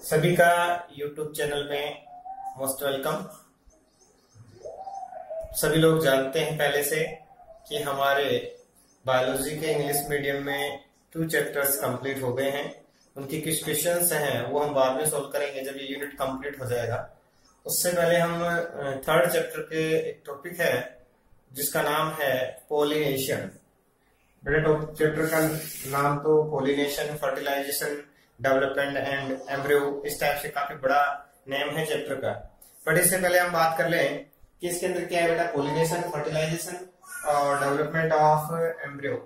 सभी का YouTube channel में मोस्ट वेलकम। सभी लोग जानते हैं पहले से कि हमारे बायोलॉजी के इंग्लिश मीडियम में 2 चैप्टर्स कंप्लीट हो गए हैं। उनकी कुछ क्वेश्चंस हैं वो हम बाद में सॉल्व करेंगे जब ये यूनिट कंप्लीट हो जाएगा। उससे पहले हम 3rd चैप्टर के एक टॉपिक है जिसका नाम है पोलिनेशन। चैप्टर का नाम तो pollination, fertilisation, development and embryo, इस टाइप से काफी बड़ा नेम है चैप्टर का। बट इससे पहले हम बात कर लें कि इसके अंदर क्या है बेटा। पोलिनेशन, फर्टिलाइजेशन और डेवलपमेंट ऑफ एम्ब्रियो,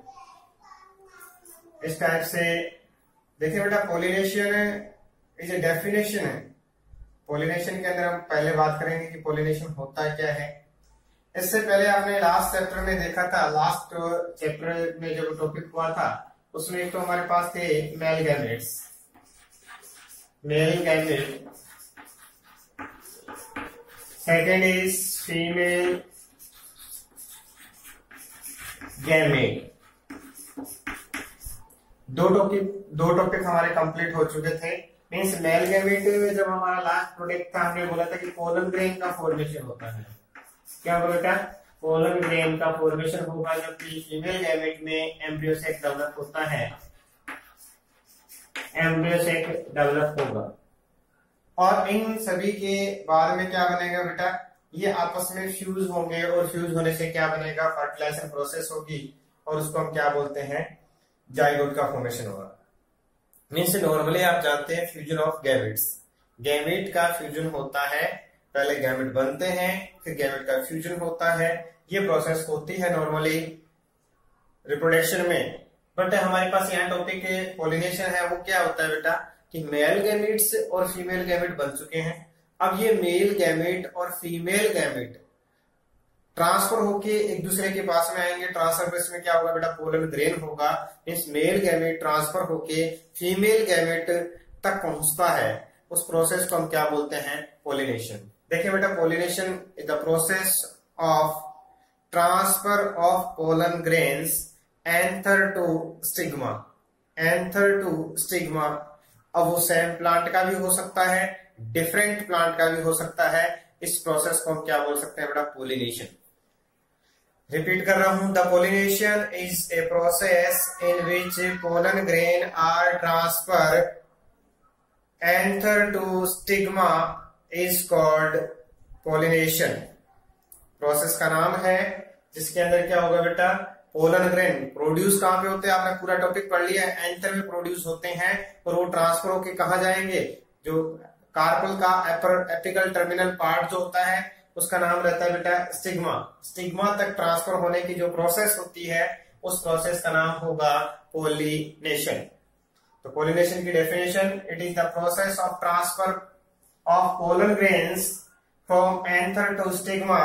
इस टाइप से देखिए बेटा। पोलिनेशन इज ए डेफिनेशन है। पोलिनेशन के अंदर हम पहले बात करेंगे कि पोलिनेशन होता क्या है। इससे पहले आपने लास्ट चैप्टर में देखा था, लास्ट चैप्टर में जब टॉपिक हुआ था उसमें एक तो हमारे पास थे male gametes, male gamete, second is female gamete. दो टॉपिक हमारे कंप्लीट हो चुके थे। मीन्स मेल गैमेट में जब हमारा लास्ट प्रोडक्ट था हमने बोला था कि पोलन ग्रेन का फॉर्मेशन होता है। क्या बोला था? पोलन ग्रेन का फॉर्मेशन होगा जबकि फीमेल गैमेट में एम्ब्रियो सेक डेवलप होता है, एम्ब्रियो सेक डेवलप होगा। और इन सभी के बाद में क्या बनेगा बेटा? ये आपस में फ्यूज होंगे और फ्यूज होने से क्या बनेगा? फर्टिलाइजेशन प्रोसेस होगी और उसको हम क्या बोलते हैं? जाइगोट का फॉर्मेशन होगा। मीन्स नॉर्मली आप जानते हैं फ्यूजन ऑफ गैमेट्स। गैमेट का फ्यूजन होता है, पहले गैमेट बनते हैं फिर गैमेट का फ्यूजन होता है। ये प्रोसेस होती है नॉर्मली रिप्रोडक्शन में। बट हमारे पास यहाँ टॉपिक पोलिनेशन है। वो क्या होता है बेटा कि मेल गैमेट्स और फीमेल गैमेट बन चुके हैं। अब ये मेल गैमेट और फीमेल गैमेट ट्रांसफर होके एक दूसरे के पास में आएंगे। ट्रांसफर में क्या होगा बेटा? पोलन ग्रेन होगा। इस मेल गैमेट ट्रांसफर होके फीमेल गैमेट तक पहुंचता है। उस प्रोसेस को हम क्या बोलते हैं? पोलिनेशन। देखिए बेटा, pollination is the process of transfer of pollen grains anther to stigma, anther to stigma. अब वो सेम प्लांट का भी हो सकता है, डिफरेंट प्लांट का भी हो सकता है। इस प्रोसेस को हम क्या बोल सकते हैं बेटा? पोलिनेशन। रिपीट कर रहा हूं, the pollination is a process in which pollen grain are transfer anther to stigma is called pollination. Process का नाम है जिसके अंदर क्या होगा बेटा? पोलन ग्रेन प्रोड्यूस कहां पे होते हैं? आपने पूरा टॉपिक पढ़ लिया है। एंथर में प्रोड्यूस होते हैं और वो ट्रांसफर होके कहां जाएंगे? जो कार्पल का एपिकल टर्मिनल पार्ट जो होता है उसका नाम रहता है बेटा स्टिग्मा। स्टिग्मा तक ट्रांसफर होने की जो प्रोसेस होती है उस प्रोसेस का नाम होगा पोलिनेशन। तो पोलिनेशन की definition, it is the process of transfer of pollen grains from anther to stigma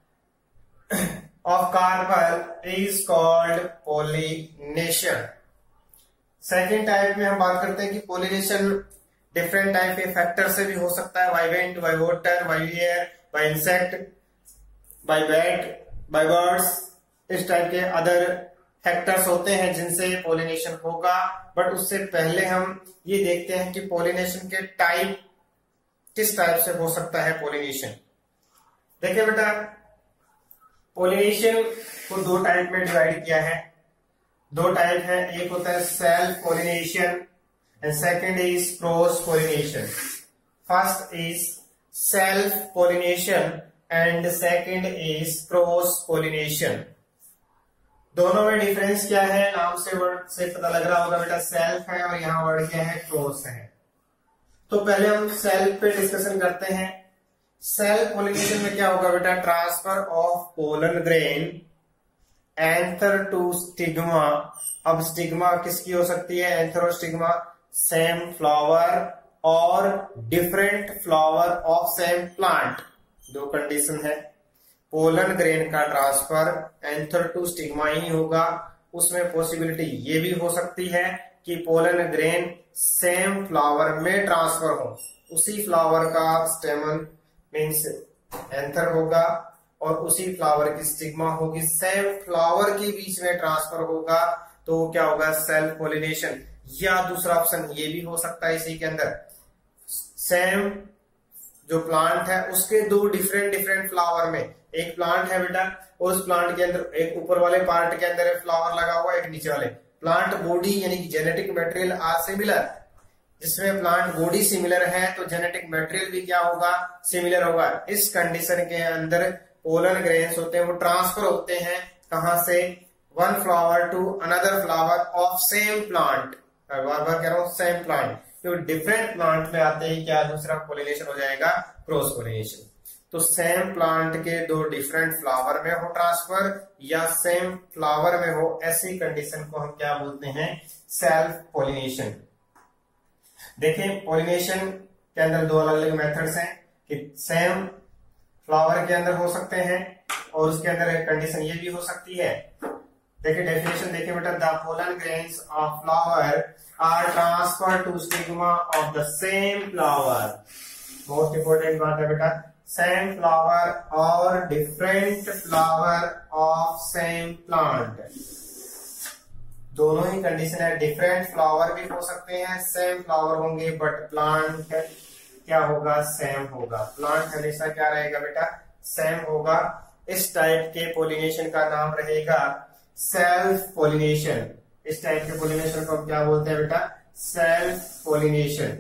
of carpel is called pollination। Second type में हम बात करते हैं कि पोलिनेशन डिफरेंट टाइप के फैक्टर से भी हो सकता है। By wind, by water, by air, by insect, by bat, by birds, इस टाइप के अदर फैक्टर्स होते हैं जिनसे पोलिनेशन होगा। बट उससे पहले हम ये देखते हैं कि पोलिनेशन के टाइप किस टाइप से हो सकता है पोलिनेशन। देखिए बेटा, पोलिनेशन को 2 टाइप में डिवाइड किया है। 2 टाइप है, एक होता है self pollination and second is cross pollination. First is self pollination and second is cross pollination. दोनों में डिफरेंस क्या है? नाम से, वर्ड से पता लग रहा होगा बेटा, सेल्फ है और यहाँ वर्ड क्या है? क्रॉस है। तो पहले हम सेल्फ पे डिस्कशन करते हैं। सेल्फ पोलिनेशन में क्या होगा बेटा? Transfer of pollen grain anther to stigma. अब स्टिग्मा किसकी हो सकती है? एंथर और स्टिग्मा सेम फ्लावर और different flower of same plant. 2 condition है। पोलन ग्रेन का ट्रांसफर एंथर टू स्टिग्मा ही होगा। उसमें पॉसिबिलिटी ये भी हो सकती है कि पोलन ग्रेन सेम फ्लावर में ट्रांसफर हो। उसी फ्लावर का स्टेमन मीन्स एंथर होगा और उसी फ्लावर की स्टिग्मा होगी। सेम फ्लावर के बीच में ट्रांसफर होगा तो क्या होगा? Self pollination. या दूसरा ऑप्शन ये भी हो सकता है इसी के अंदर, सेम जो प्लांट है उसके दो डिफरेंट डिफरेंट फ्लावर में, एक प्लांट है बेटा और उस प्लांट के अंदर एक ऊपर वाले पार्ट के अंदर एक फ्लावर लगा हुआ है, एक नीचे वाले। प्लांट बॉडी यानी कि जेनेटिक मटेरियल आर सिमिलर, जिसमें प्लांट बॉडी सिमिलर है तो जेनेटिक मटेरियल भी क्या होगा, सिमिलर होगा। इस कंडीशन के अंदर पोलन ग्रेन्स होते हैं वो ट्रांसफर होते हैं कहां से, one flower to another flower of same plant. बार बार कह रहा हूं सेम प्लांट, तो डिफरेंट प्लांट में आते ही क्या दूसरा पोलिनेशन हो जाएगा, क्रॉस पोलिनेशन। तो सेम प्लांट के दो डिफरेंट फ्लावर में हो ट्रांसफर या सेम फ्लावर में हो, ऐसी कंडीशन को हम क्या बोलते हैं, सेल्फ पोलिनेशन। देखें पोलिनेशन के अंदर दो अलग अलग मेथड्स हैं कि सेम फ्लावर के अंदर हो सकते हैं और उसके अंदर एक कंडीशन ये भी हो सकती है। देखिए डेफिनेशन देखिए बेटा, the pollen grains of flower are transfer to stigma of the same flower. Most important बात है बेटा, सेम फ्लावर और different flower of same plant, दोनों ही कंडीशन है। डिफरेंट फ्लावर भी हो सकते हैं, सेम फ्लावर होंगे, बट प्लांट क्या होगा, सेम होगा। प्लांट हमेशा क्या रहेगा बेटा, सेम होगा। इस टाइप के पोलिनेशन का नाम रहेगा सेल्फ पोलिनेशन। इस टाइप के पोलिनेशन को हम क्या बोलते हैं बेटा, सेल्फ पोलिनेशन।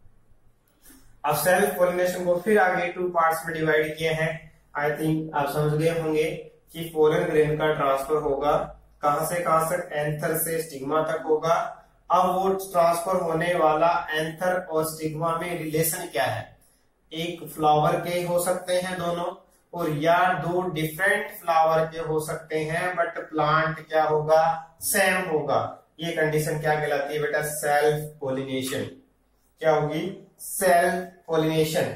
अब सेल्फ पोलिनेशन को फिर आगे टू पार्ट्स में डिवाइड किए हैं। आई थिंक आप समझ गए होंगे कि पोलन ग्रेन का ट्रांसफर होगा कहां से कहां तक, एंथर से स्टिग्मा तक होगा। अब वो ट्रांसफर होने वाला एंथर और स्टिग्मा में रिलेशन क्या है, एक फ्लावर के हो सकते हैं दोनों, और या दो डिफरेंट फ्लावर के हो सकते हैं, बट प्लांट क्या होगा, सेम होगा। ये कंडीशन क्या कहलाती है बेटा, सेल्फ पोलिनेशन। क्या होगी, self pollination.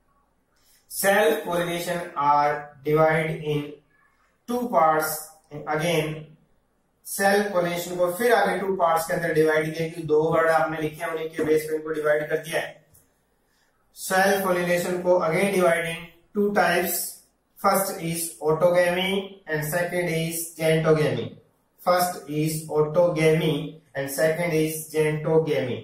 Self pollination are divide in two parts. Again self pollination को फिर आगे टू पार्ट्स के अंदर डिवाइड किया, कि दो वर्ड आपने लिखे हैं उन्हीं के बेस पे इनको डिवाइड कर दिया है। सेल्फ पोलिनेशन को again divide in two types. First is autogamy and second is geitonogamy. First is autogamy and second is geitonogamy.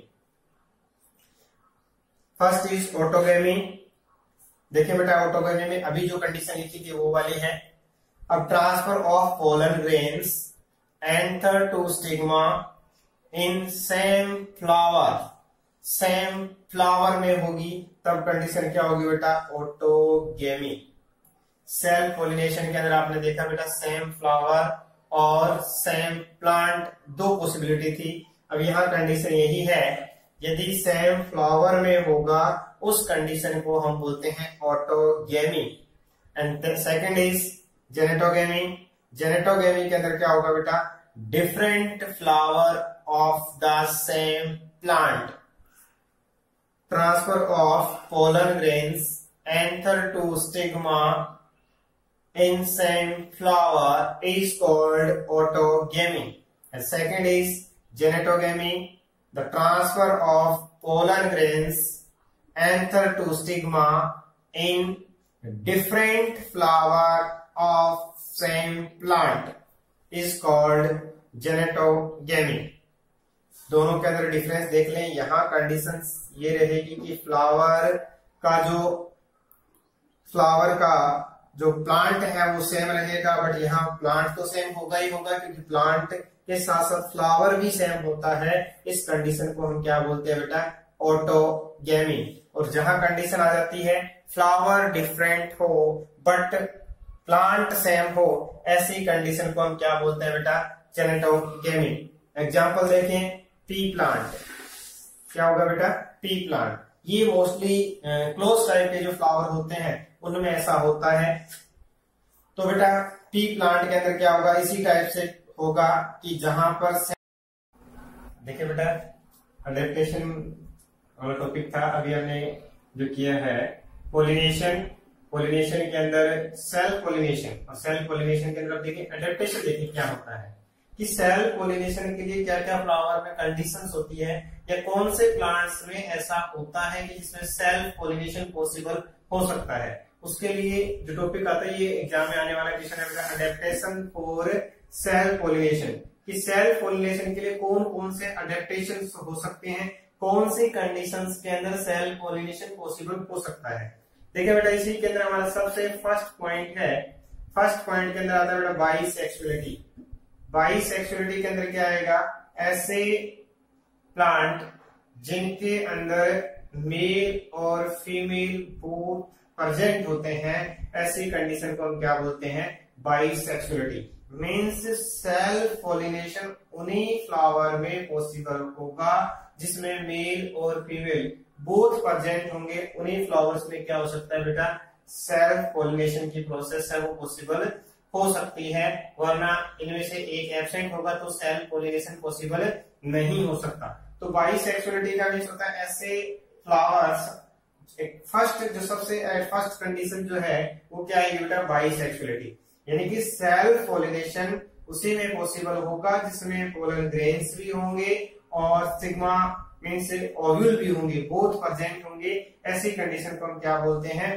First is autogamy. देखिए बेटा ऑटोगेमी में अभी जो कंडीशन लिखी थी वो वाली है। अब transfer of pollen grains anther to stigma in same flower, same flower में होगी, तब कंडीशन क्या होगी बेटा, ऑटोगेमी। सेल्फ पोलिनेशन के अंदर आपने देखा बेटा सेम फ्लावर और सेम प्लांट, दो पॉसिबिलिटी थी। अब यहाँ कंडीशन यही है, यदि सेम फ्लावर में होगा उस कंडीशन को हम बोलते हैं autogamy. And second is geitonogamy. Geitonogamy के अंदर क्या होगा बेटा, different flower of the same plant. Transfer of pollen grains anther to stigma in same flower is called autogamy. And second is genetogamy, the transfer of pollen grains anther to stigma in different flower of same plant is called genetogamy. दोनों के अंदर difference देख लें। यहाँ condition ये रहेगी कि flower का जो प्लांट है वो सेम रहेगा, बट यहाँ प्लांट तो सेम होगा ही होगा, क्योंकि प्लांट के साथ साथ फ्लावर भी सेम होता है। इस कंडीशन को हम क्या बोलते हैं बेटा, ऑटोगेमी। और जहां कंडीशन आ जाती है फ्लावर डिफरेंट हो बट प्लांट सेम हो, ऐसी कंडीशन को हम क्या बोलते हैं बेटा, जेनेटोगेमी। एग्जाम्पल देखें, पी प्लांट। क्या होगा बेटा, पी प्लांट। ये मोस्टली क्लोज टाइप के जो फ्लावर होते हैं उनमें ऐसा होता है। तो बेटा पी प्लांट के अंदर क्या होगा, इसी टाइप से होगा कि जहां पर देखिए बेटा अडेप्टेशन वाला टॉपिक था, अभी हमने जो किया है पोलिनेशन। पोलिनेशन के अंदर सेल्फ पोलिनेशन, और सेल्फ पोलिनेशन के अंदर देखिए अडेप्टेशन। देखिए क्या होता है कि सेल्फ पोलिनेशन के लिए क्या क्या फ्लावर में कंडीशंस होती है, या कौन से प्लांट्स में ऐसा होता है कि जिसमें सेल्फ पोलिनेशन पॉसिबल हो सकता है। उसके लिए जो टॉपिक आता है, ये एग्जाम में आने वाला क्वेश्चन है, अडेप्टेशन फॉर सेल्फ पोलिनेशन। कि सेल्फ पोलिनेशन के लिए कौन कौन से अडेप्टेशन हो सकते हैं, कौन सी कंडीशंस के अंदर सेल पॉलिनेशन पॉसिबल हो सकता है। देखिए बेटा इसी के अंदर हमारा सबसे फर्स्ट पॉइंट है, फर्स्ट पॉइंट के अंदर आता है बेटा बाइसेक्सुअलिटी। बाइसेक्सुअलिटी के अंदर क्या आएगा, ऐसे प्लांट जिनके अंदर मेल और फीमेल बोथ प्रेजेंट होते हैं, ऐसी कंडीशन को हम क्या बोलते हैं, बाइसेक्सुअलिटी। मीन्स सेल्फ पॉलिनेशन उन्हीं फ्लावर में पॉसिबल होगा जिसमें मेल और फीमेल बोथ प्रेजेंट होंगे, उन्हीं फ्लावर्स में क्या हो सकता है बेटा, सेल्फ पॉलिनेशन की प्रोसेस है वो पॉसिबल हो सकती है, वरना इनमें से एक एब्सेंट होगा तो सेल्फ पॉलिनेशन पॉसिबल नहीं हो सकता। तो बाइसेक्सुअलिटी का मीन्स होता है ऐसे फ्लावर्स, फर्स्ट जो सबसे फर्स्ट कंडीशन जो है वो क्या है बेटा, बाइसेक्सुअलिटी, यानी कि सेल्फ पॉलिनेशन उसी में पॉसिबल होगा जिसमें पोलन ग्रेन्स भी होंगे और सिग्मा मीन्स ओव्यूल भी होंगे, बोथ प्रेजेंट होंगे, ऐसी कंडीशन को हम क्या बोलते हैं,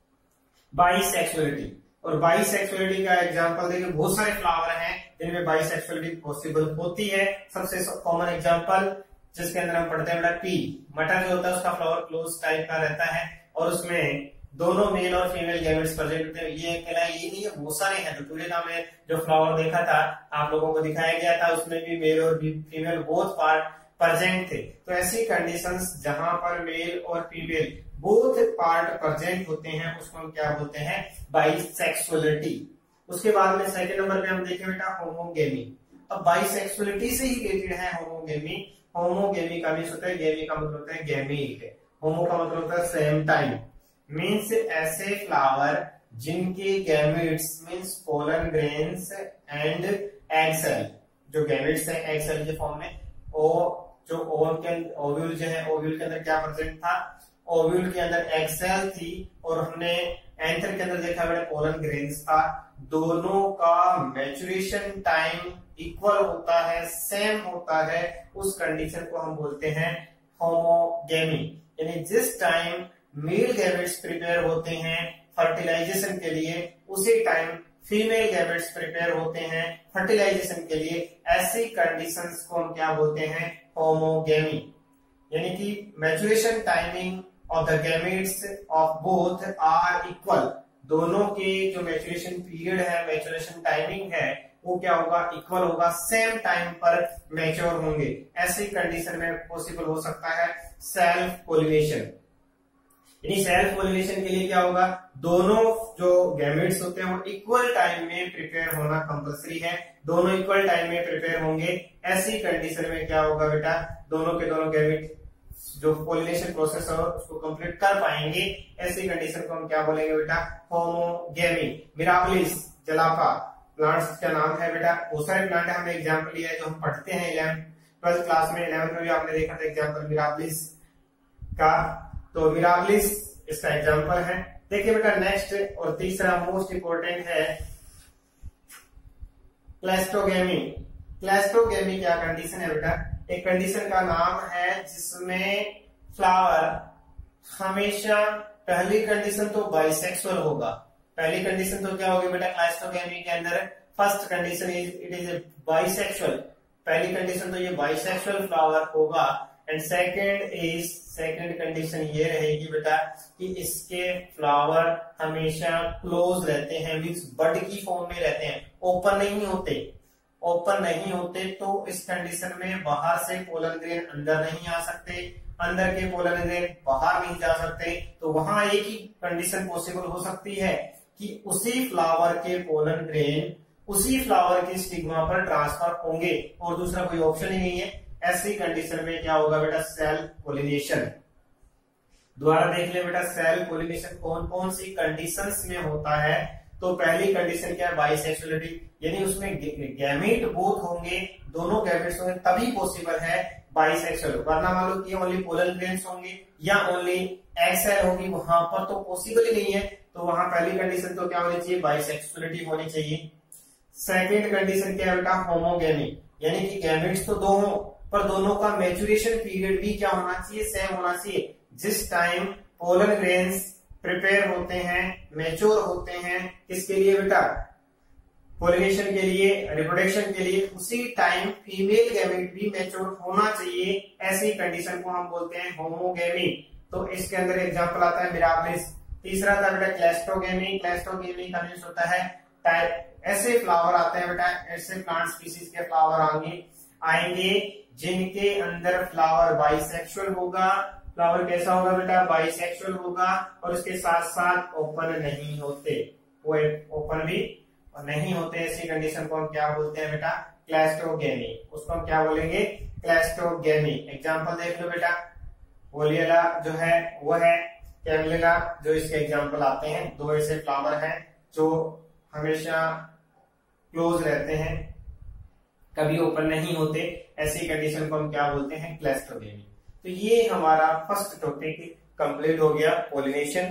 बाइसेक्सुअलिटी। और बाइसेक्सुअलिटी का एग्जांपल देखिए बहुत सारे फ्लावर हैं जिनमें बाइसेक्सुअलिटी पॉसिबल होती है। सबसे कॉमन एग्जांपल जिसके अंदर हम पढ़ते हैं बेटा पी, मटर जो होता है उसका फ्लावर क्लोज टाइप का रहता है और उसमें दोनों मेल और फीमेल गैमेट्स प्रेजेंट होते हैं। ये अकेला ये नहीं है, बहुत सारे हैं। तो टूलेका में जो फ्लावर देखा था आप लोगों को दिखाया गया था उसमें भी मेल और फीमेल बोथ पार्ट प्रेजेंट थे। तो ऐसी कंडीशंस जहां पर मेल और फीमेल बोथ पार्ट प्रेजेंट होते हैं उसको हम क्या बोलते हैं, बाइसेक्सुअलिटी। उसके बाद में सेकंड नंबर पे हम देखें बेटा होमोगेमी। अब बाइसेक्सुअलिटी से ही रिलेटेड है होमोगेमी। होमोगेमी का मीन्स होता है, गेमी का मतलब होता है गैमीट, होमो का मतलब होता है सेम टाइम, मीन्स ऐसे फ्लावर जिनके gametes means pollen grains and egg cell, जो गैमेट्स है एग सेल के फॉर्म में, और जो ओव्यूल जो है ओव्यूल के अंदर क्या प्रेजेंट था, ओव्यूल के अंदर एग सेल थी और हमने एंथर के अंदर देखा बेटा पोलन ग्रेन्स था। दोनों का मैच्योरेशन टाइम इक्वल होता है, सेम होता है, उस कंडीशन को हम बोलते हैं होमोगेमी। यानी जिस टाइम मेल गैमेट्स प्रिपेयर होते हैं फर्टिलाइजेशन के लिए उसी टाइम फीमेल गैमेट्स प्रिपेयर होते हैं फर्टिलाइजेशन के लिए, ऐसी कंडीशंस को हम क्या बोलते हैं, होमोगेमी। यानी कि maturation timing of the gametes of both are equal, दोनों के जो मैच्योरेशन पीरियड है, मैच्योरेशन टाइमिंग है, वो क्या होगा, इक्वल होगा, सेम टाइम पर मैच्योर होंगे। ऐसी कंडीशन में पॉसिबल हो सकता है सेल्फ पॉलिनेशन। यानी सेल्फ पॉलिनेशन के लिए क्या होगा, दोनों जो गैमेट्स होते हैं वो इक्वल टाइम में प्रिपेयर होना कंपलसरी है, दोनों इक्वल टाइम में प्रिपेयर होंगे। ऐसी कंडीशन में क्या होगा बेटा, दोनों के दोनों गैमेट जो पॉलिनेशन प्रोसेस है उसको कंप्लीट कर पाएंगे। ऐसी कंडीशन को हम क्या बोलेंगे बेटा, होमोगेमी। मिराबिलिस जलापा प्लांट्स का नाम है बेटा, बहुत सारे प्लांट है, हमने एग्जाम्पल लिया है जो हम पढ़ते हैं 12th क्लास में, 11th में भी आपने देखा था एग्जाम्पल मिराबिलिस का। तो मिराबिलिस इसका एग्जाम्पल है। देखिए बेटा नेक्स्ट और तीसरा मोस्ट इंपोर्टेंट है क्लैस्टोगेमी। क्लैस्टोगेमी क्या कंडीशन है बेटा, एक कंडीशन का नाम है जिसमें फ्लावर हमेशा, पहली कंडीशन तो बाइसेक्सुअल होगा, पहली कंडीशन तो क्या होगी बेटा क्लैस्टोगेमी के अंदर, first condition it is bisexual, पहली कंडीशन तो ये बाइसेक्सुअल फ्लावर होगा। एंड सेकंड कंडीशन ये रहेगी बेटा कि इसके फ्लावर हमेशा क्लोज रहते हैं, मीन्स बड की फॉर्म में रहते हैं, ओपन नहीं होते, ओपन नहीं होते। तो इस कंडीशन में बाहर से पोलन ग्रेन अंदर नहीं आ सकते, अंदर के पोलन ग्रेन बाहर नहीं जा सकते। तो वहां एक ही कंडीशन पॉसिबल हो सकती है कि उसी फ्लावर के पोलन ग्रेन उसी फ्लावर की स्टिग्मा पर ट्रांसफर होंगे और दूसरा कोई ऑप्शन ही नहीं है। ऐसी कंडीशन में क्या होगा बेटा, सेल्फ पॉलिनेशन। दोबारा देख ले बेटा, सेल्फ पॉलिनेशन कौन कौन सी कंडीशंस में होता है। तो पहली कंडीशन क्या है, बाइसेक्सुअलिटी, यानी उसमें गैमेट बोथ होंगे, दोनों गैमेट्स होंगे तभी पॉसिबल है बाइसेक्सुअल। वरना मान लो कि ओनली पोलन ग्रेन्स होंगे या ओनली एग सेल होगी, वहां पर तो पॉसिबल ही नहीं है। तो वहां पहली कंडीशन तो क्या होनी चाहिए, बाइसेक्सुअलिटी होनी चाहिए। सेकंड कंडीशन क्या है बेटा, होमोगेमी, यानी कि गैमेट्स तो दो हो पर दोनों का मैच्योरेशन पीरियड भी क्या होना चाहिए, सेम होना चाहिए। जिस टाइम पोलन ग्रेन्स प्रिपेयर होते हैं, मैच्योर होते हैं, किसके लिए बेटा, पोलिनेशन के लिए, रिप्रोडक्शन के लिए उसी टाइम फीमेल गैमेट भी मैच्योर होना चाहिए, ऐसी कंडीशन को हम बोलते हैं होमोगेमी। तो इसके अंदर एग्जांपल आता है मिराबिलिस। तीसरा था बेटा क्लैस्ट्रोगेमी। क्लैस्ट्रोगेमी का मीन्स होता है टाइप, ऐसे फ्लावर आते हैं बेटा, ऐसे प्लांट स्पीसीज के फ्लावर आएंगे जिनके अंदर फ्लावर बाइसेक्सुअल होगा। फ्लावर कैसा होगा बेटा? बाइसेक्सुअल होगा, और उसके साथ साथ ओपन नहीं होते, वो ओपन भी नहीं होते। ऐसी कंडीशन को हम क्या बोलते हैं बेटा? क्लैस्ट्रोगेमी। उसको हम क्या बोलेंगे? क्लैस्ट्रोगेमी। एग्जांपल देख लो बेटा, वोलियला जो है वो है, कैमलिला जो इसके एग्जांपल आते हैं। दो ऐसे फ्लावर हैं जो हमेशा क्लोज रहते हैं, कभी ओपन नहीं होते, ऐसी कंडीशन को हम क्या बोलते हैं? क्लैस्ट्रोगेमी। तो ये हमारा फर्स्ट टॉपिक कंप्लीट हो गया, pollination,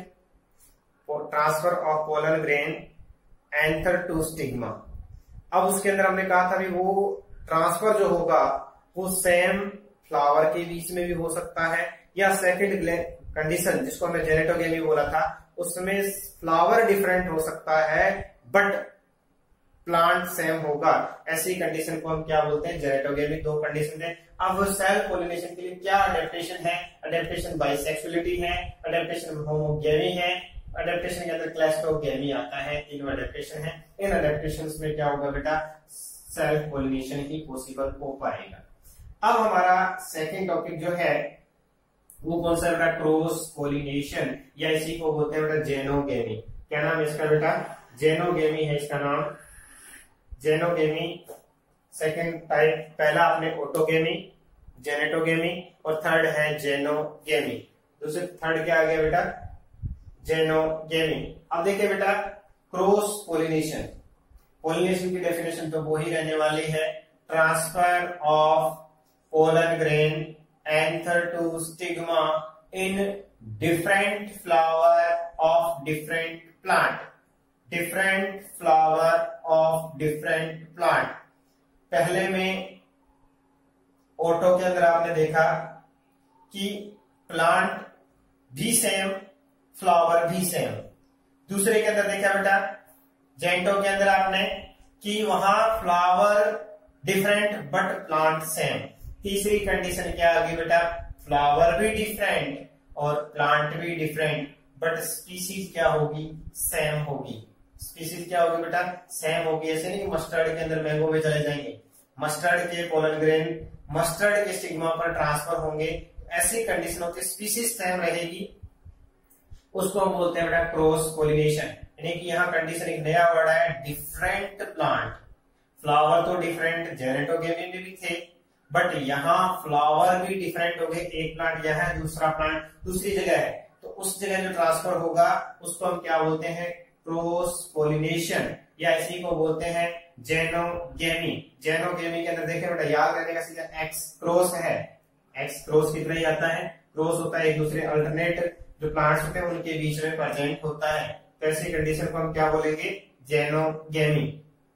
transfer of pollen grain anther to stigma. अब उसके अंदर हमने कहा था भी वो ट्रांसफर जो होगा वो सेम फ्लावर के बीच में भी हो सकता है, या सेकंड कंडीशन जिसको हमने जेनेटोगेमी बोला था, उसमें फ्लावर डिफरेंट हो सकता है बट प्लांट सेम होगा। ऐसी कंडीशन को हम क्या बोलते हैं? जेनेटोगेमी। दो कंडीशन है। अब सेल्फ पोलिनेशन के लिए क्या अडेप्टेशन है? अडेप्टेशन बाइसेक्सुअलिटी है, अडेप्टेशन होमोगेमी है, अडेप्टेशन के अंदर क्लैस्ट्रोगेमी आता है। तीनों अडेप्टेशन है। इन अडेप्टेशन में क्या होगा बेटा? सेल्फ पोलिनेशन ही पॉसिबल हो पाएगा। अब हमारा सेकेंड टॉपिक जो है वो कौन सा बेटा? क्रॉस पोलिनेशन, या इसी को बोलते हैं बेटा जेनोगेमी। क्या नाम है इसका बेटा? जेनोगेमी है इसका नाम, जेनोगेमी। सेकंड टाइप, पहला आपने ऑटोगेमी, जेनेटोगेमी, और थर्ड है जेनोगेमी। दूसरे थर्ड क्या आ गया बेटा? जेनोगेमी। अब देखिए बेटा, क्रॉस पोलिनेशन, पोलिनेशन की डेफिनेशन तो वो ही रहने वाली है, transfer of pollen grain anther to stigma in different flower of different plant, different flower of different plant. पहले में ऑटो के अंदर आपने देखा कि प्लांट भी सेम, फ्लावर भी सेम। दूसरे के अंदर देखा बेटा जेंटो के अंदर आपने कि वहां flower different but plant same. तीसरी कंडीशन क्या आ गई बेटा? फ्लावर भी डिफरेंट और प्लांट भी डिफरेंट बट स्पीसीज क्या होगी? सेम होगी। स्पीसीज क्या होगी बेटा? सेम होगी। ऐसे नहीं मस्टर्ड के अंदर मैंगो में चले जाएंगे, मस्टर्ड के पोलन ग्रेन मस्टर्ड के स्टिग्मा पर ट्रांसफर होंगे, ऐसी कंडीशन होती है, स्पीसीज सेम रहेगी, उसको हम बोलते हैं बेटा क्रॉस पोलिनेशन। यानी कि यहाँ कंडीशन एक नया वर्ड है, डिफरेंट प्लांट। फ्लावर तो डिफरेंट जेनेटोगेमी में भी थे, बट यहाँ फ्लावर भी डिफरेंट हो गए। एक प्लांट यहाँ है, दूसरा प्लांट दूसरी जगह है, तो उस जगह जो ट्रांसफर होगा उसको हम क्या बोलते हैं? क्रॉस पोलिनेशन, या इसी को बोलते हैं जेनोगेमी। जेनोगेमी के अंदर देखें बेटा, याद रहने का सीधा एक्स क्रॉस है, एक्स क्रॉस कितना ही आता है? क्रॉस होता है एक दूसरे अल्टरनेट जो प्लांट्स होते हैं उनके बीच में प्रेजेंट होता है। तो ऐसी कंडीशन को हम क्या बोलेंगे? जेनोगेमी।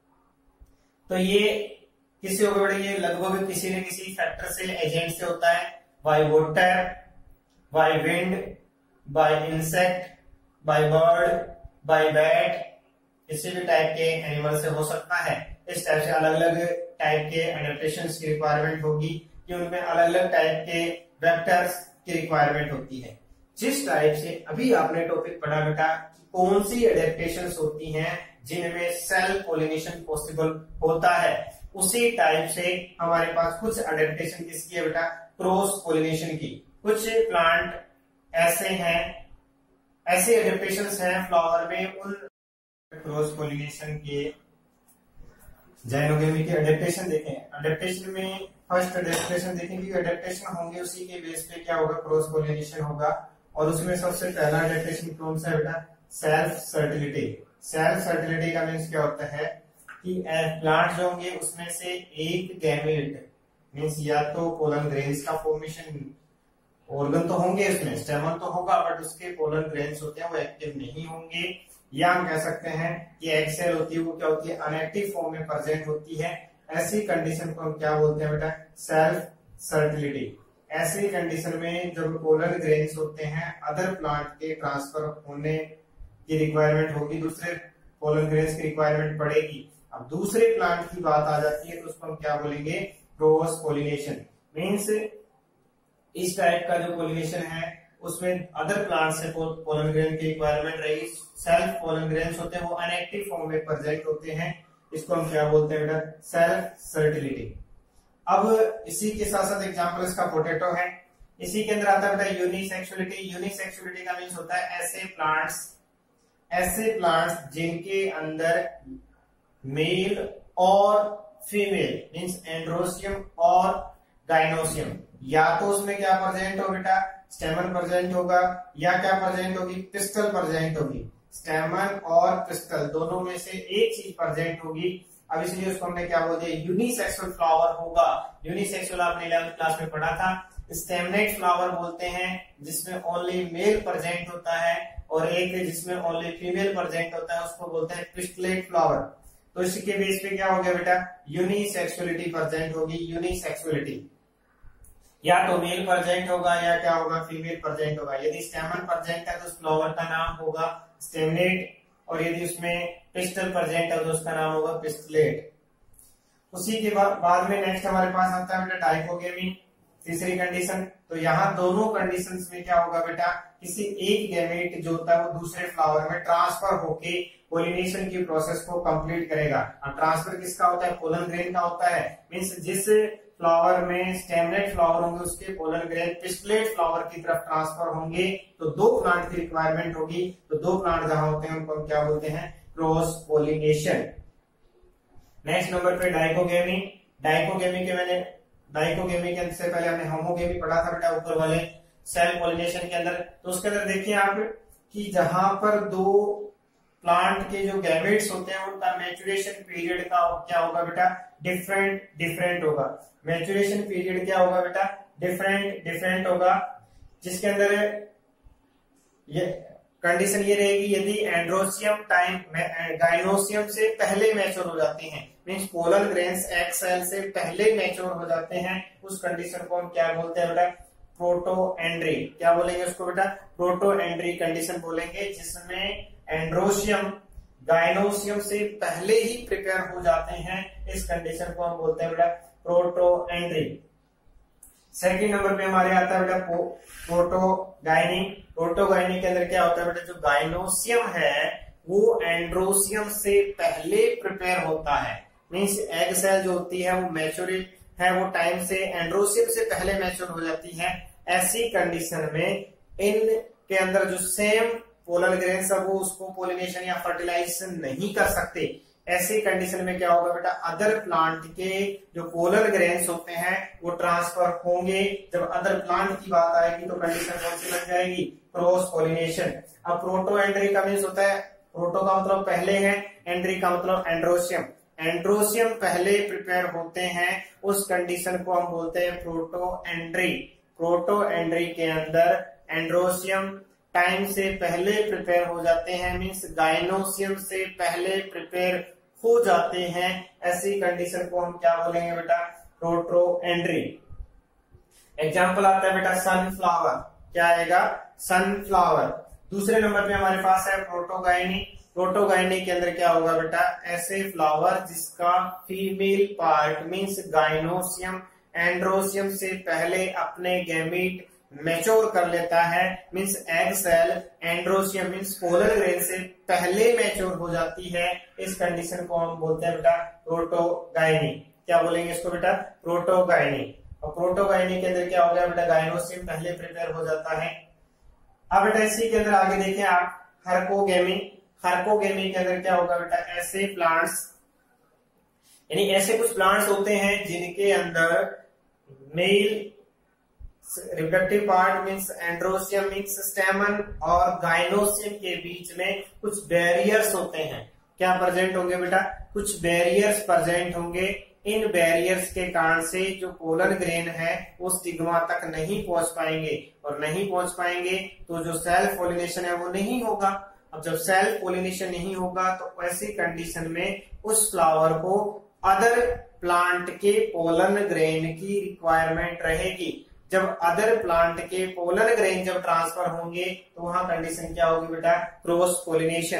तो ये किससे होगा बेटा? ये लगभग किसी न किसी फैक्टर से, एजेंट से होता है, by water, by wind, by insect, by bird, by bat, किसी भी टाइप के एनिमल से हो सकता है। इस टाइप से अलग अलग टाइप के एडेप्टेशंस की रिक्वायरमेंट होगी कि उनमें अलग अलग टाइप के वेक्टर्स की रिक्वायरमेंट होती है। जिस टाइप से अभी आपने टॉपिक पढ़ा बेटा कि कौन सी एडेप्टेशंस होती हैं जिनमें सेल्फ पोलिनेशन पॉसिबल होता है, उसी टाइप से हमारे पास कुछ एडेप्टेशन किसकी है बेटा? क्रॉस पोलिनेशन की। कुछ प्लांट ऐसे हैं, ऐसे एडेप्टेशंस हैं फ्लावर में, उन क्रॉस पोलिनेशन के जेनोगेमी के एडेप्टेशन देखें। एडेप्टेशन में फर्स्ट एडेप्टेशन देखेंगे, एडेप्टेशन होंगे उसी के बेस पे क्या होगा? क्रॉस पोलिनेशन होगा। और उसमें सबसे पहला एडेप्टेशन कौन सा है बेटा? Self fertility. सेल्फ फर्टिलिटी का मीन्स क्या होता है कि प्लांट जो होंगे उसमें से एक गैमेट मीन्स या तो पोलन ग्रेन्स का फॉर्मेशन, ऑर्गन तो होंगे इसमें, स्टेमन तो होगा बट उसके पोलन ग्रेन्स होते हैं वो एक्टिव नहीं होंगे, या हम कह सकते हैं कि एग सेल होती है वो क्या होती है? अनएक्टिव फॉर्म में प्रेजेंट होती है। ऐसी कंडीशन को हम क्या बोलते हैं बेटा? Self fertility. ऐसी कंडीशन में जब पोलन ग्रेन्स होते हैं अदर प्लांट के ट्रांसफर होने की रिक्वायरमेंट होगी, दूसरे पोलन ग्रेन्स की रिक्वायरमेंट पड़ेगी, अब दूसरे प्लांट की बात आ जाती है तो उसको हम क्या बोलेंगे, क्रॉस पोलिनेशन। मीन्स इस टाइप का जो पोलिनेशन है उसमें अदर प्लांट से पोलन ग्रेन की रिक्वायरमेंट रही, सेल्फ पोलन ग्रेन्स होते हैं वो अनएक्टिव फॉर्म में प्रेजेंट होते हैं, इसको हम क्या बोलते हैं बेटा, सेल्फ फर्टिलिटी। अब इसी के साथ साथ एग्जांपल इसका पोटैटो है, इसी के अंदर आता है बेटा यूनिसेक्सुअलिटी। यूनिसेक्सुअलिटी का मीन्स होता है ऐसे प्लांट्स जिनके अंदर मेल और फीमेल मीन्स एंड्रोसियम और गाइनोसियम, या तो उसमें क्या प्रेजेंट हो बेटा, स्टेमन प्रेजेंट होगा, या क्या प्रेजेंट होगी, पिस्टल प्रेजेंट होगी। स्टेमन और पिस्टल दोनों में से एक चीज प्रेजेंट होगी। अब इसलिए उसको हमने क्या बोल दिया, यूनिसेक्सुअल फ्लावर होगा। यूनिसेक्सुअल आपने 11th क्लास में पढ़ा था। स्टेमनेट फ्लावर बोलते हैं जिसमें ओनली मेल प्रेजेंट होता है, और एक जिसमें ओनली फीमेल प्रेजेंट होता है उसको बोलते हैं पिस्टलेट फ्लावर। तो इसके बेस पे क्या हो गया बेटा, यूनिसेक्सुअलिटी प्रेजेंट होगी। यूनिसेक्सुअलिटी या तो मेल प्रेजेंट होगा या क्या होगा, फीमेल प्रेजेंट होगा। यदि स्टेमन प्रेजेंट है तो उस फ्लावर का नाम होगा स्टेमनेट, और यदि उसमें पिस्टल प्रेजेंट है तो उसका नाम होगा पिस्टलेट। उसी के बाद में नेक्स्ट हमारे पास आता है बेटा डाइकोगेमी, तीसरी कंडीशन। तो यहाँ दोनों कंडीशंस में क्या होगा बेटा, किसी एक गैमेट जो होता है वो दूसरे फ्लावर में ट्रांसफर होके पोलिनेशन की प्रोसेस को कंप्लीट करेगा। अब ट्रांसफर किसका होता है, पोलन ग्रेन का होता है। मींस जिस फ्लावर में स्टेमनेट फ्लावर होंगे उसके पोलन ग्रेन पिस्टलेट फ्लावर की तरफ ट्रांसफर होंगे, तो दो प्लांट की रिक्वायरमेंट होगी। तो दो प्लांट जहां होते हैं उनको हम क्या बोलते हैं, क्रॉस पोलिनेशन। नेक्स्ट नंबर पे डाइकोगेमी। डाइकोगेमी के से पहले हमने होमोगेमी पढ़ा था बेटा ऊपर वाले सेल पोलिनेशन के अंदर। तो उसके अंदर देखिए आप कि जहां पर दो प्लांट के जो गैमेट्स होते हैं उनका मैच्योरेशन पीरियड का क्या होगा बेटा, डिफरेंट होगा। मैच्योरेशन पीरियड क्या होगा बेटा, डिफरेंट होगा। जिसके अंदर ये कंडीशन ये रहेगी, यदि एंड्रोसियम गाइनोसियम से पहले मैच्योर हो जाते हैं, means pollen grains egg cell से पहले मैच्योर हो जाते हैं, उस कंडीशन को हम क्या बोलते हैं बेटा, प्रोटो एंड्री। क्या बोलेंगे उसको बेटा, प्रोटो एंड्री कंडीशन बोलेंगे, जिसमें एंड्रोसियम गाइनोसियम से पहले ही प्रिपेयर हो जाते हैं। इस कंडीशन को हम बोलते हैं बेटा प्रोटो एंड्री। सेकंड नंबर पे हमारे आता है बेटा प्रोटोगाइनी। प्रोटोगाइनी के अंदर क्या होता है बेटा, जो गाइनोसियम है वो एंड्रोसियम से पहले प्रिपेयर होता है। मींस एग सेल जो होती है वो मैच्योर है, वो टाइम से एंड्रोसियम से पहले मैच्योर हो जाती है। ऐसी कंडीशन में इन के अंदर जो सेम पोलन ग्रेन्स है वो उसको पोलिनेशन या फर्टिलाइजेशन नहीं कर सकते। ऐसी कंडीशन में क्या होगा बेटा, अदर प्लांट के जो पोलन ग्रेन्स होते हैं वो ट्रांसफर होंगे। जब अदर प्लांट की बात आएगी तो कंडीशन कौन सी लग जाएगी, क्रॉस पोलिनेशन। अब प्रोटो एंड्री का मीन्स होता है, प्रोटो का मतलब पहले है, एंड्री का मतलब एंड्रोसियम। एंड्रोसियम पहले प्रिपेयर होते हैं, उस कंडीशन को हम बोलते हैं प्रोटो एंड्री। प्रोटो एंड्री के अंदर एंड्रोसियम टाइम से पहले प्रिपेयर हो जाते हैं, मींस गाइनोसियम से पहले प्रिपेयर हो जाते हैं। ऐसी कंडीशन को हम क्या बोलेंगे बेटा, प्रोटो एंड्री। एग्जाम्पल आता है बेटा सनफ्लावर। क्या आएगा, सनफ्लावर। दूसरे नंबर पे हमारे पास है प्रोटोगाइनी। प्रोटोगाइनी के अंदर क्या होगा बेटा, ऐसे फ्लावर जिसका female part means gynoecium androecium से पहले अपने गैमीट मैच्योर कर लेता है, means egg cell androecium means pollen grain से पहले मैच्योर हो जाती है। इस कंडीशन को हम बोलते हैं बेटा प्रोटोगाइनी। क्या बोलेंगे इसको बेटा, प्रोटोगाइनी। और प्रोटोगाइनी के अंदर क्या हो गया बेटा, गाइनोसियम पहले प्रिपेयर हो जाता है। अब बेटा इसी के अंदर आगे देखें आप हर्कोगेमी। हर्कोगेमी के अंदर क्या होगा बेटा, ऐसे प्लांट्स यानी ऐसे कुछ प्लांट्स होते हैं जिनके अंदर male reproductive part means androecium means stamen और गाइनोसियम के बीच में कुछ बैरियर्स होते हैं। क्या प्रेजेंट होंगे बेटा, कुछ बैरियर्स प्रेजेंट होंगे। इन बैरियर्स के कारण से जो पोलन ग्रेन है वो स्टिग्मा तक नहीं पहुंच पाएंगे, और नहीं पहुंच पाएंगे तो जो सेल्फ पोलिनेशन है वो नहीं होगा। अब जब सेल्फ पोलिनेशन नहीं होगा तो ऐसी कंडीशन में उस फ्लावर को अदर प्लांट के पोलन ग्रेन की रिक्वायरमेंट रहेगी। जब अदर प्लांट के पोलन ग्रेन जब ट्रांसफर होंगे तो वहां कंडीशन क्या होगी बेटा, क्रॉस पोलिनेशन।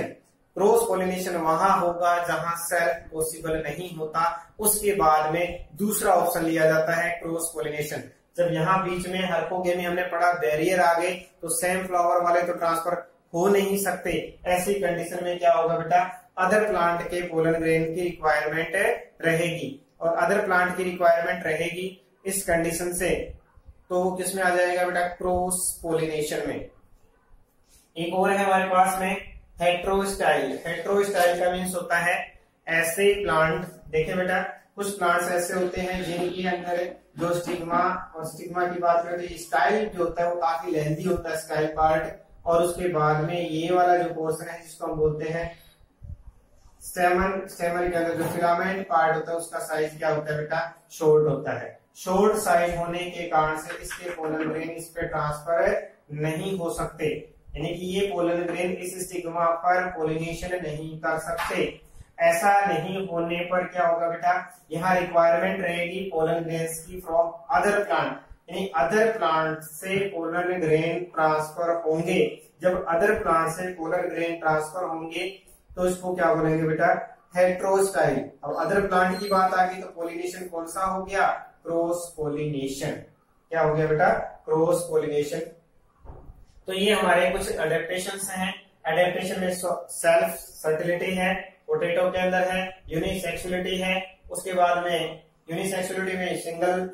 क्रॉस पोलिनेशन वहां होगा जहां सेल्फ पॉसिबल नहीं होता, उसके बाद में दूसरा ऑप्शन लिया जाता है क्रॉस पोलिनेशन। जब यहाँ बीच में हाइपोगेमी हमने पढ़ा, बैरियर आ गए, तो सेम फ्लावर वाले तो ट्रांसफर हो नहीं सकते। ऐसी कंडीशन में क्या होगा बेटा, अदर प्लांट के पोलन ग्रेन की रिक्वायरमेंट रहेगी, और अदर प्लांट की रिक्वायरमेंट रहेगी इस कंडीशन से, तो किसमें आ जाएगा बेटा, क्रॉस पोलिनेशन में। एक और है हमारे पास में हेट्रोस्टाइल। हेट्रोस्टाइल का मीन्स होता है ऐसे प्लांट, देखिए बेटा कुछ प्लांट्स ऐसे होते हैं जिनके अंदर जो स्टिग्मा, और स्टिग्मा की बात करें तो स्टाइल जो होता है वो काफी लेंथी होता है स्टाइल पार्ट, और उसके बाद में ये वाला जो पोर्शन है जिसको हम बोलते हैं स्टेमन, स्टेमन के अंदर जो फिलामेंट पार्ट होता है उसका साइज क्या होता है बेटा, शॉर्ट होता है। शॉर्ट साइज होने के कारण से इसके पोलन ग्रेन इस पे ट्रांसफर नहीं हो सकते, यानी कि ये पोलन ग्रेन इस स्टिग्मा पर पोलिनेशन नहीं कर सकते। ऐसा नहीं होने पर क्या होगा बेटा, यहाँ रिक्वायरमेंट रहेगी पोलन ग्रेन्स की फ्रॉम अदर प्लांट, यानी अदर प्लांट से पोलन ग्रेन ट्रांसफर होंगे। जब अदर प्लांट से पोलन ग्रेन ट्रांसफर होंगे तो इसको क्या बोलेंगे बेटा, हेट्रोस्टाइल। अब अदर प्लांट की बात आ गई तो पोलिनेशन कौन सा हो गया, क्रॉस पोलिनेशन। क्या हो गया बेटा, क्रॉस पोलिनेशन। तो ये हमारे कुछ अडेप्टेशंस हैं। अडेप्टेशन में सेल्फ फर्टिलिटी है, पोटैटो के अंदर है, यूनिसेक्सुअलिटी है, उसके बाद में यूनिसेक्सुअलिटी में सिंगल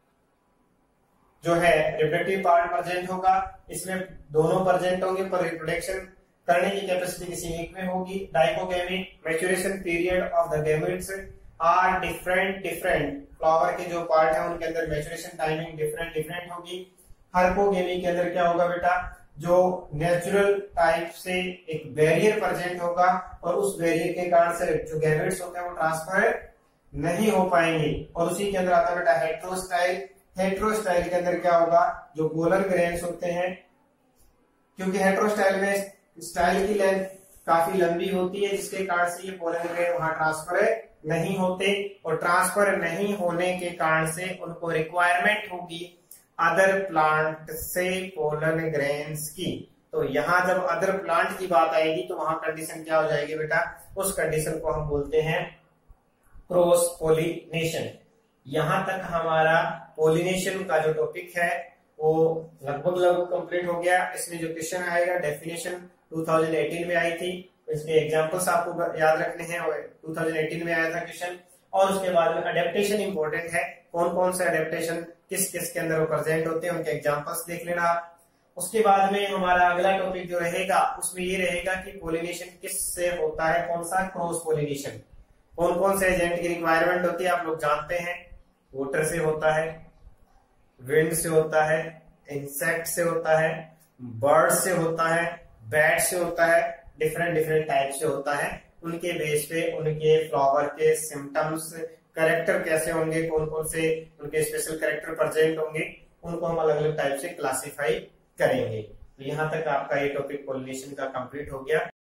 जो है रिप्रोडक्टिव पार्ट प्रेजेंट होगा, इसमें दोनों प्रेजेंट होंगे पर रिप्रोडक्शन करने की कैपेसिटी किसी एक में होगी। Dichogamy, maturation period of the gametes are different, different flower के जो पार्ट है उनके अंदर मैच्योरेशन टाइमिंग डिफरेंट डिफरेंट होगी। हाइपोगेमी के अंदर क्या होगा बेटा, जो नेचुरल टाइप से एक बैरियर प्रेजेंट होगा, और उस बैरियर के कारण से जो गैमेट्स होते हैं वो ट्रांसफर नहीं हो पाएंगे। और उसी के अंदर आता है बेटा हेट्रोस्टाइल। हेट्रोस्टाइल के अंदर क्या होगा, जो पोलन ग्रेन्स होते हैं, क्योंकि हेट्रोस्टाइल में स्टाइल की लेंथ काफी लंबी होती है जिसके कारण से ये पोलन ग्रेन वहां ट्रांसफर नहीं होते, और ट्रांसफर नहीं होने के कारण से उनको रिक्वायरमेंट होगी अदर प्लांट से पोलन ग्रेन्स की। तो यहाँ जब अदर प्लांट की बात आएगी तो वहां कंडीशन क्या हो जाएगी बेटा, उस कंडीशन को हम बोलते हैं क्रॉस पोलिनेशन। यहां तक हमारा पोलिनेशन का जो टॉपिक है वो लगभग कंप्लीट हो गया। इसमें जो क्वेश्चन आएगा, डेफिनेशन 2018 में आई थी, इसके एग्जांपल्स आपको याद रखने हैं, 2018 में आया था क्वेश्चन। और उसके बाद में अडेप्टेशन इंपॉर्टेंट है, कौन कौन से अडेप्टेशन किस किस के अंदर वो प्रेजेंट होते हैं उनके एग्जांपल्स देख लेना आप। उसके बाद में हमारा अगला टॉपिक जो रहेगा उसमें ये रहेगा कि पोलिनेशन किस से होता है, कौन सा, क्रॉस पोलिनेशन। कौन कौन से एजेंट की रिक्वायरमेंट होती है आप लोग जानते हैं, वाटर से होता है, विंड से होता है, इंसेक्ट से होता है, बर्ड से होता है, बैट से होता है, डिफरेंट डिफरेंट टाइप से होता है। उनके बेस पे उनके फ्लावर के सिम्टम्स, कैरेक्टर कैसे होंगे, कौन कौन से उनके स्पेशल कैरेक्टर प्रेजेंट होंगे, उनको हम अलग अलग टाइप से क्लासिफाई करेंगे। तो यहाँ तक आपका ये टॉपिक पोलिनेशन का कंप्लीट हो गया।